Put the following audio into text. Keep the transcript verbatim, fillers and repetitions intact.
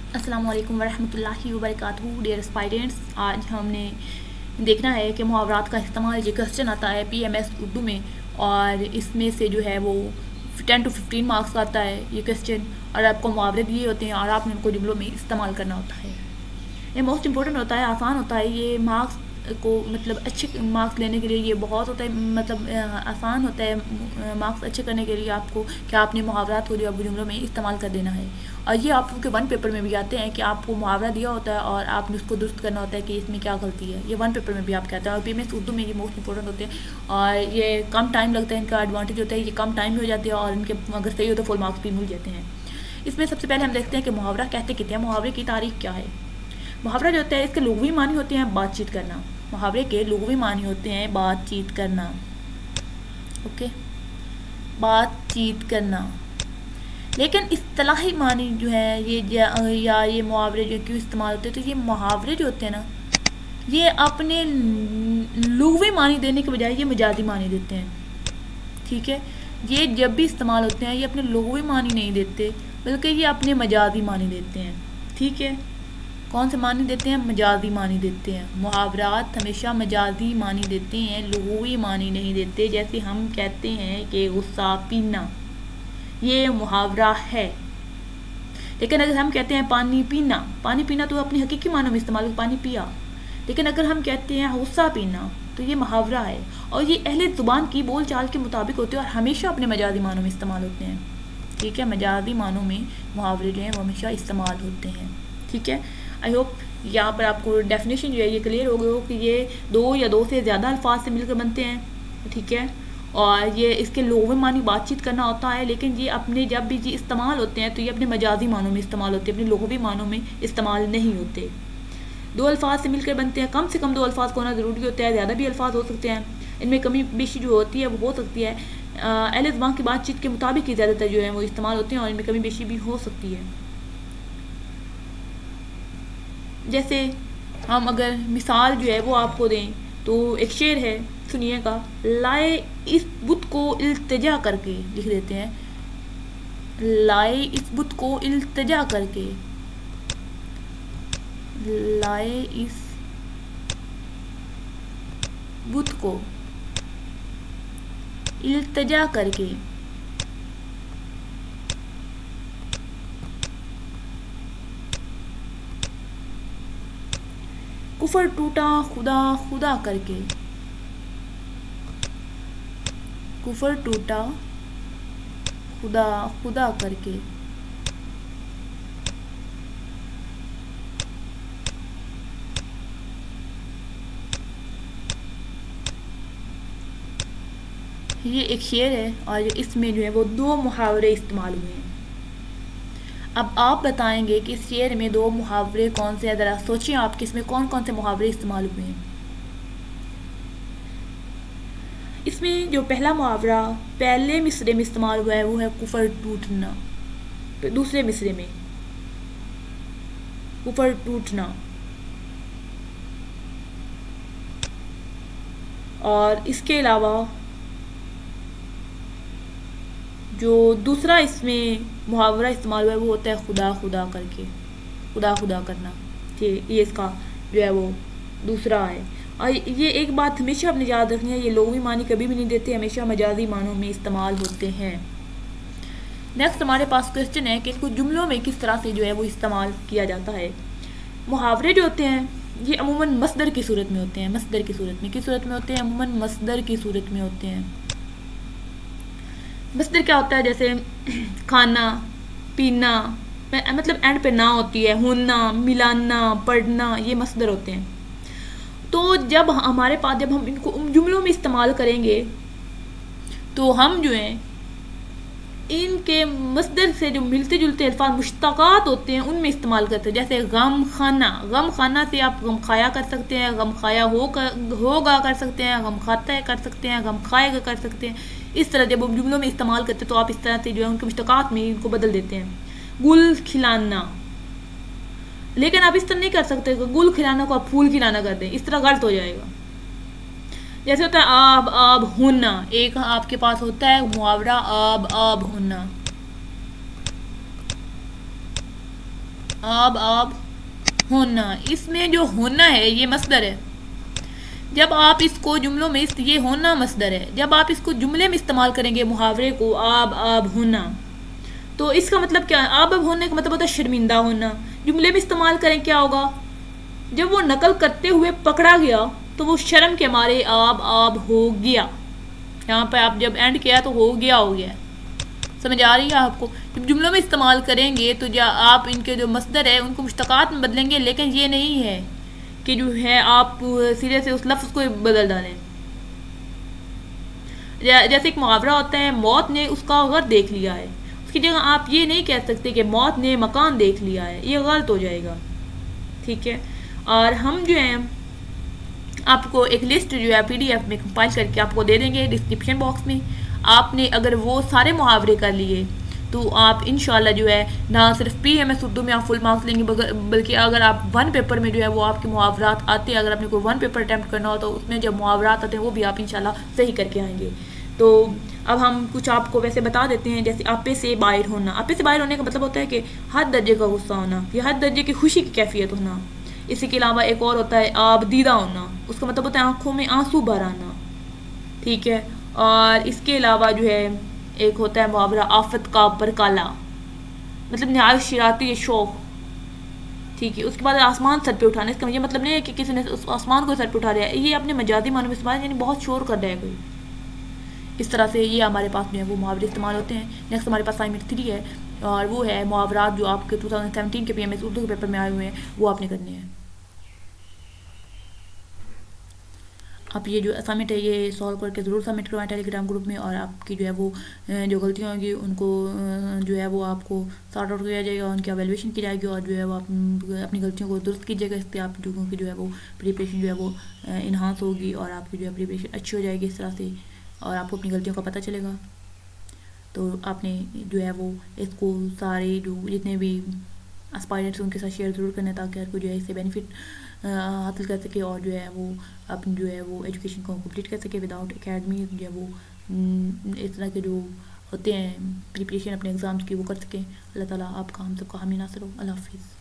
अस्सलामु अलैकुम वरहमतुल्लाहि वबरकातुहू। डियर स्टूडेंट्स, आज हमने देखना है कि मुहावरात का इस्तेमाल, ये क्वेश्चन आता है पीएमएस उर्दू में और इसमें से जो है वो टेन टू फिफ्टीन मार्क्स का आता है ये क्वेश्चन। और आपको मुहावरे दिए होते हैं और आपने उनको जुमलों में इस्तेमाल करना होता है। ये मोस्ट इंपॉर्टेंट होता है, आसान होता है। ये मार्क्स को मतलब अच्छे मार्क्स लेने के लिए ये बहुत होता है, मतलब आसान होता है मार्क्स अच्छे करने के लिए आपको कि आपने मुहावरात को जो है जुमलों में इस्तेमाल कर देना है। और ये आपके वन पेपर में भी आते हैं कि आपको मुहावरा दिया होता है और आपने उसको दुरुस्त करना होता है कि इसमें क्या गलती है। ये वन पेपर में भी आपके आता है और पीएमएस उर्दू में ये मोस्ट इंपॉर्टेंट होते हैं और ये कम टाइम लगता है। इनका एडवांटेज होता है ये कम टाइम में हो जाते हैं और इनके अगर सही हो तो फुल मार्क्स भी मिल जाते हैं। इसमें सबसे पहले हम देखते हैं कि मुहावरा कहते कितने हैं, मुहावरे की तारीख क्या है। मुहावरा जो होता है इसके लुग़वी मानी होते हैं बातचीत करना। मुहावरे के लुग़वी मानी होते हैं बातचीत करना। ओके, बातचीत करना। लेकिन इस्तिलाही मानी जो है ये या ये मुहावरे जो क्यों इस्तेमाल होते हैं, तो ये मुहावरे जो होते हैं ना ये अपने लुग़वी मानी देने के बजाय ये मजाजी मानी देते हैं। ठीक है, ये जब भी इस्तेमाल होते हैं ये अपने लुग़वी मानी नहीं देते बल्कि ये अपने मजाजी मानी देते हैं। ठीक है, कौन से मानी देते हैं? मजाजी मानी देते हैं। मुहावरात हमेशा मजाजी मानी देते हैं, लुग़वी मानी नहीं देते। जैसे हम कहते हैं कि गुस्सा पीना, ये मुहावरा है। लेकिन अगर हम कहते हैं पानी पीना, पानी पीना तो अपनी हकीकी मानों में इस्तेमाल, पानी पिया। लेकिन अगर हम कहते हैं गुस्सा पीना तो ये मुहावरा है और ये अहले ज़ुबान की बोल चाल के मुताबिक होते हैं और हमेशा अपने मजाजी मानों में इस्तेमाल होते हैं। ठीक है, मजाजी मानों में मुहावरे जो हैं वो हमेशा इस्तेमाल होते हैं। ठीक है, आई होप यहाँ पर आपको डेफिनेशन जो है ये क्लियर हो गई हो कि ये दो या दो से ज़्यादा अल्फाज से मिलकर बनते हैं। ठीक है, और ये इसके लुग़वी मानी बातचीत करना होता है, लेकिन ये अपने जब भी ये इस्तेमाल होते हैं तो ये अपने मजाजी मानों में इस्तेमाल होते हैं, अपने लुग़वी मानों में इस्तेमाल नहीं होते। दो अल्फाज से मिलकर बनते हैं, कम से कम दो अल्फाज को होना ज़रूरी होता है, ज़्यादा भी अल्फाज हो सकते हैं। इनमें कमी बेशी जो होती है वो हो सकती है, अहले ज़ुबान की बातचीत के मुताबिक ही ज़्यादातर जो है वो इस्तेमाल होते हैं और इनमें कमी बेशी भी हो सकती है। जैसे हम अगर मिसाल जो है वो आपको दें तो एक शेर है, सुनिएगा। लाए इस बुत को इल्तिजा करके, लिख देते हैं, लाए इस बुत को इल्तिजा करके, लाए इस बुत को इल्तिजा करके कुफर टूटा खुदा खुदा करके, कुफर टूटा खुदा खुदा करके। ये एक शेर है और इसमें जो है वो दो मुहावरे इस्तेमाल हुए हैं। अब आप बताएंगे कि इस शेर में दो मुहावरे कौन से हैं, ज़रा सोचिए आप कि इसमें कौन कौन से मुहावरे इस्तेमाल हुए हैं। इसमें जो पहला मुहावरा पहले मिसरे में इस्तेमाल हुआ है वो है कुफर टूटना। तो दूसरे मिसरे में कुफर टूटना, और इसके अलावा जो दूसरा इसमें मुहावरा इस्तेमाल हुआ है वो होता है खुदा खुदा करके, खुदा खुदा करना। ठीक, ये इसका जो है वो दूसरा है। और ये एक बात हमेशा अपने याद रखनी है, ये लुग़वी मानी कभी भी नहीं देते, हमेशा मजाजी मानों में इस्तेमाल होते हैं। नेक्स्ट हमारे पास क्वेश्चन है कि इसको जुमलों में किस तरह से जो है वो इस्तेमाल किया जाता है। मुहावरे जो होते हैं ये अमूमन मसदर की सूरत में होते हैं। मसदर की सूरत में किस सूरत में होते हैं? अमूमन मसदर की सूरत में होते हैं। मसदर क्या होता है? जैसे खाना, पीना, मतलब एंड पे ना होती है, होना, मिलाना, पढ़ना, ये मसदर होते हैं। तो जब हमारे पास जब हम इनको जुमलों में इस्तेमाल करेंगे तो हम जो हैं इनके मसदर से जो मिलते जुलते अल्फाज मुश्तक़ात होते हैं उनमें इस्तेमाल करते हैं। जैसे गम खाना, गम खाना से आप गम खाया कर सकते हैं, गम खाया हो कर होगा कर सकते हैं, गम खाता है कर सकते हैं, गम खाएगा कर सकते हैं। इस तरह जब हम जुमलों में इस्तेमाल करते हैं तो आप इस तरह से जो है उनके मुश्तक़ात में इनको बदल देते हैं। गुल खिलाना, लेकिन आप इस तरह नहीं कर सकते गुल खिलाना को आप फूल खिलाना कर दें, इस तरह गलत हो जाएगा। जैसे होता है आब आब होना, एक आपके पास होता है मुहावरा आब आब होना, आब आब होना, इसमें जो होना है ये मसदर है। जब आप इसको जुमलों में, ये होना मसदर है, जब आप इसको जुमले में इस्तेमाल करेंगे मुहावरे को आब आब होना, तो इसका मतलब क्या है? आब आब होने का मतलब होता है शर्मिंदा होना। जुमले में इस्तेमाल करें क्या होगा? जब वो नकल करते हुए पकड़ा गया तो वो शर्म के मारे आब आब हो गया। यहाँ पर आप जब एंड किया तो हो गया हो गया। समझ आ रही है आपको? जब जुमलों में इस्तेमाल करेंगे तो जा आप इनके जो मसदर है उनको मुश्तकात में बदलेंगे, लेकिन ये नहीं है कि जो है आप सिरे से उस लफ्ज़ को बदल डालें। जैसे एक मुहावरा होता है, मौत ने उसका घर देख लिया है, उसकी जगह आप ये नहीं कह सकते कि मौत ने मकान देख लिया है, ये गलत हो जाएगा। ठीक है। और हम जो है आपको एक लिस्ट जो है पीडीएफ में कंपाइल करके आपको दे देंगे डिस्क्रिप्शन बॉक्स में। आपने अगर वो सारे मुहावरे कर लिए तो आप इंशाल्लाह जो है ना सिर्फ पी एम एस उर्दू में आप फुल मार्क्स लेंगे, बल्कि अगर आप वन पेपर में जो है वो आपके मुहावरात आते हैं, अगर आपने कोई वन पेपर अटैम्प्ट करना हो तो उसमें जब मुहावरात आते हैं वो भी आप इंशाल्लाह सही करके आएंगे। तो अब हम कुछ आपको वैसे बता देते हैं, जैसे आपे से बाहर होना। आपे से बाहर होने का मतलब होता है कि हर दर्जे का गुस्सा होना या हर दर्जे की खुशी की कैफियत होना। इसी के अलावा एक और होता है आबदीदा होना, उसका मतलब होता है आंखों में आंसू भर आना। ठीक है। और इसके अलावा जो है एक होता है मुहावरा आफत का पर काला, मतलब न्याय शिराती शौक। ठीक है। उसके बाद आसमान सर पे उठाना, इसका मुझे मतलब नहीं है कि किसी ने उस आसमान को सर पे उठा लिया, ये अपने मजादी मानव इस्तेमाल, यानी बहुत शोर कर रहा है कोई। इस तरह से ये हमारे पास जो है वो मुहावरे इस्तेमाल होते हैं। नेक्स्ट हमारे पास असाइनमेंट थ्री है और वो है मुहावरात जो आपके टू थाउजेंड सेवेंटीन के पी एम एस उर्दू के पेपर में आए हुए हैं, वो आपने करने हैं। आप ये जो असाइनमेंट है ये सॉल्व करके ज़रूर सबमिट करवाएं टेलीग्राम ग्रुप में, और आपकी जो है वो जो गलतियाँ होंगी उनको जो है वो आपको सॉर्ट आउट किया जाएगा, उनकी एवेल्यूएशन की जाएगी, और जो है वो आप अपनी गलतियों को दुरुस्त कीजिएगा। इससे आप लोगों की जो है वो प्रिपरेशन जो है वो इन्हांस होगी और आपकी जो है प्रिपरेशन अच्छी हो जाएगी इस तरह से, और आपको अपनी गलतियों का पता चलेगा। तो आपने जो है वो इसको सारे जो जितने भी एस्पायरेंट्स उनके साथ शेयर ज़रूर करना, ताकि हर कोई जो है इससे बेनिफिट हासिल कर सके और जो है वो अपनी जो है वो एजुकेशन को कंप्लीट कर सके विदाउट एकेडमी, जो है वो इस तरह के जो होते हैं प्रिपरेशन अपने एग्ज़ाम्स की वो कर सकें। अल्लाह ताला आपका हम सबका हामी नासिर हो। अल्लाह हाफिज़।